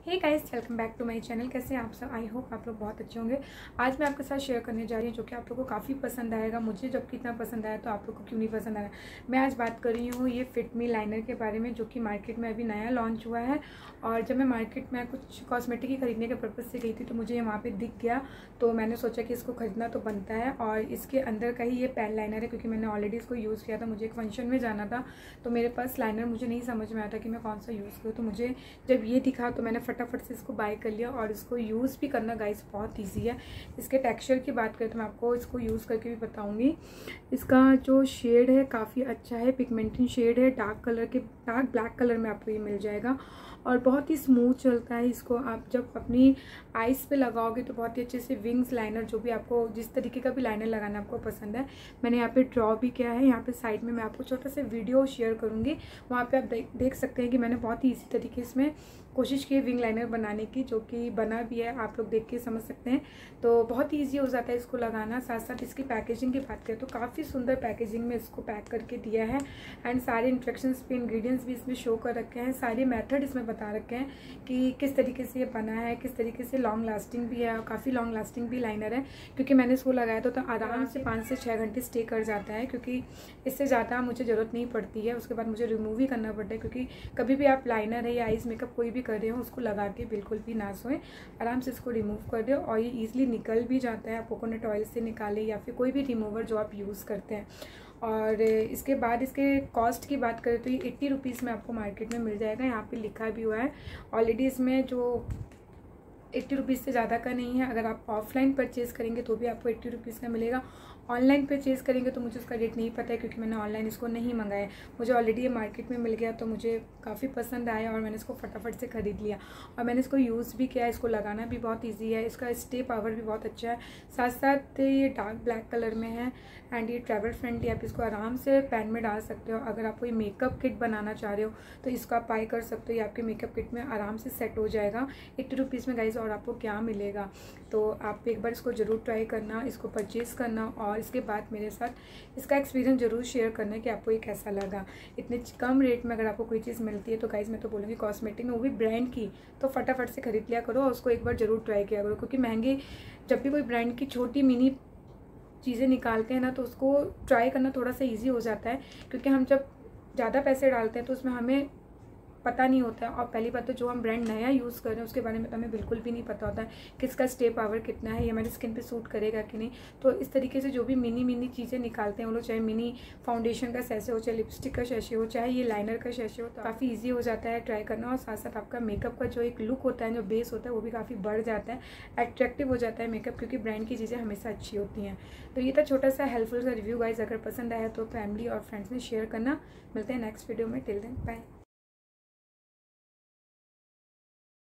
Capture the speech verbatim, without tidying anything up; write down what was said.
Hey guys, welcome back to my channel. कैसे हैं आप सब? आई होप आप लोग बहुत अच्छे होंगे। आज मैं आपके साथ शेयर करने जा रही हूँ जो कि आप लोगों को काफ़ी पसंद आएगा। मुझे जब कितना पसंद आया तो आप लोग को क्यों नहीं पसंद आया। मैं आज बात कर रही हूँ ये फिट मी लाइनर के बारे में, जो कि मार्केट में अभी नया लॉन्च हुआ है। और जब मैं मार्केट में कुछ कॉस्मेटिक ही खरीदने के पर्पज़ से गई थी तो मुझे वहाँ पर दिख गया, तो मैंने सोचा कि इसको खरीदना तो बनता है। और इसके अंदर का ही ये पेन लाइनर है, क्योंकि मैंने ऑलरेडी इसको यूज़ किया था। मुझे एक फंक्शन में जाना था तो मेरे पास लाइनर मुझे नहीं समझ में आया था कि मैं कौन सा यूज़ करूँ। तो मुझे जब ये दिखा तो मैंने फटाफट से इसको बाय कर लिया। और इसको यूज़ भी करना गाइस बहुत इजी है। इसके टेक्सचर की बात करें तो मैं आपको इसको यूज़ करके भी बताऊंगी। इसका जो शेड है काफ़ी अच्छा है, पिगमेंटेड शेड है, डार्क कलर के डार्क ब्लैक कलर में आपको ये मिल जाएगा। और बहुत ही स्मूथ चलता है। इसको आप जब अपनी आईज़ पे लगाओगे तो बहुत ही अच्छे से विंग्स लाइनर, जो भी आपको जिस तरीके का भी लाइनर लगाना आपको पसंद है, मैंने यहाँ पे ड्रॉ भी किया है। यहाँ पे साइड में मैं आपको छोटा सा वीडियो शेयर करूँगी, वहाँ पे आप देख देख सकते हैं कि मैंने बहुत ही इसी तरीके से कोशिश की है विंग लाइनर बनाने की, जो कि बना भी है। आप लोग देख के समझ सकते हैं। तो बहुत ही ईजी हो जाता है इसको लगाना। साथ साथ इसकी पैकेजिंग की बात करें तो काफ़ी सुंदर पैकेजिंग में इसको पैक करके दिया है। एंड सारे इंस्ट्रक्शंस पे इंग्रेडिएंट्स भी इसमें शो कर रखे हैं, सारे मेथड इसमें बता रखे हैं कि किस तरीके से ये बना है, किस तरीके से लॉन्ग लास्टिंग भी है और काफ़ी लॉन्ग लास्टिंग भी लाइनर है। क्योंकि मैंने इसको लगाया तो, तो आराम से पाँच से छः घंटे स्टे कर जाता है, क्योंकि इससे ज़्यादा मुझे ज़रूरत नहीं पड़ती है। उसके बाद मुझे रिमूव ही करना पड़ता है, क्योंकि कभी भी आप लाइनर है या आईज मेकअप कोई भी कर रहे हो उसको लगा के बिल्कुल भी ना सोएं, आराम से इसको रिमूव कर दो। और ये ईजिली निकल भी जाता है। आप कोकोनट ऑयल से निकालें या फिर कोई भी रिमूवर जो आप यूज़ करते हैं। और इसके बाद इसके कॉस्ट की बात करें तो ये एट्टी रुपीज़ में आपको मार्केट में मिल जाएगा। यहाँ पे लिखा भी हुआ है ऑलरेडी इसमें, जो एट्टी रुपीज़ से ज़्यादा का नहीं है। अगर आप ऑफलाइन परचेज़ करेंगे तो भी आपको एट्टी रुपीज़ का मिलेगा। ऑनलाइन परचेज़ करेंगे तो मुझे उसका रेट नहीं पता है, क्योंकि मैंने ऑनलाइन इसको नहीं मंगाया। मुझे ऑलरेडी ये मार्केट में मिल गया तो मुझे काफ़ी पसंद आया और मैंने इसको फटाफट से ख़रीद लिया। और मैंने इसको यूज़ भी किया। इसको लगाना भी बहुत ईजी है, इसका स्टे पावर भी बहुत अच्छा है। साथ साथ ये डार्क ब्लैक कलर में है एंड ये ट्रैवल फ्रेंडली। आप इसको आराम से पैन में डाल सकते हो। अगर आप कोई मेकअप किट बनाना चाह रहे हो तो इसको आप बाय कर सकते हो। ये आपके मेकअप किट में आराम से सेट हो जाएगा एट्टी रुपीज़ में गाइस। और आपको क्या मिलेगा, तो आप एक बार इसको ज़रूर ट्राई करना, इसको परचेज़ करना और इसके बाद मेरे साथ इसका एक्सपीरियंस ज़रूर शेयर करना कि आपको ये कैसा लगा। इतने कम रेट में अगर आपको कोई चीज़ मिलती है तो गाइस मैं तो बोलूँगी कॉस्मेटिक में, वो भी ब्रांड की, तो फटाफट से खरीद लिया करो और उसको एक बार ज़रूर ट्राई किया करो। क्योंकि महंगे जब भी कोई ब्रांड की छोटी मिनी चीज़ें निकालते हैं ना तो उसको ट्राई करना थोड़ा सा ईजी हो जाता है, क्योंकि हम जब ज़्यादा पैसे डालते हैं तो उसमें हमें पता नहीं होता है। और पहली बात तो जो हम ब्रांड नया यूज़ कर रहे हैं उसके बारे में तो हमें बिल्कुल भी नहीं पता होता है कि इसका स्टे पावर कितना है, ये हमारी स्किन पे सूट करेगा कि नहीं। तो इस तरीके से जो भी मिनी मिनी चीज़ें निकालते हैं वो लोग, चाहे मिनी फाउंडेशन का सैशे हो, चाहे लिपस्टिक का सैशे हो, चाहे ये लाइनर का सैशे हो, तो काफ़ी ईजी हो जाता है ट्राई करना। और साथ साथ आपका मेकअप का जो एक लुक होता है, जो बेस होता है, वो भी काफ़ी बढ़ जाता है, अट्रैक्टिव हो जाता है मेकअप, क्योंकि ब्रांड की चीज़ें हमेशा अच्छी होती हैं। तो ये था छोटा सा हेल्पफुल सा रिव्यू गाइज। अगर पसंद आया तो फैमिली और फ्रेंड्स में शेयर करना। मिलते हैं नेक्स्ट वीडियो में। Till then bye.